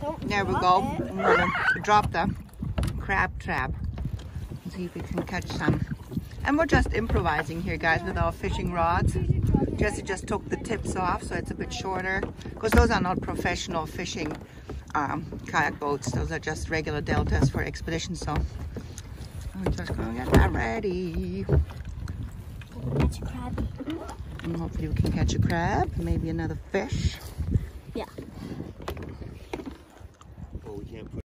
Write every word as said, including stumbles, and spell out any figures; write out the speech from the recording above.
Don't There we drop go. it. I'm gonna drop the crab trap. See if we can catch some. And we're just improvising here, guys, with our fishing rods. Jesse just took the tips off, so it's a bit shorter. Because those are not professional fishing um, kayak boats. Those are just regular deltas for expeditions. So I'm just gonna get that ready. Catch a crab. And hopefully we can catch a crab, maybe another fish. Yeah. Well, we can't put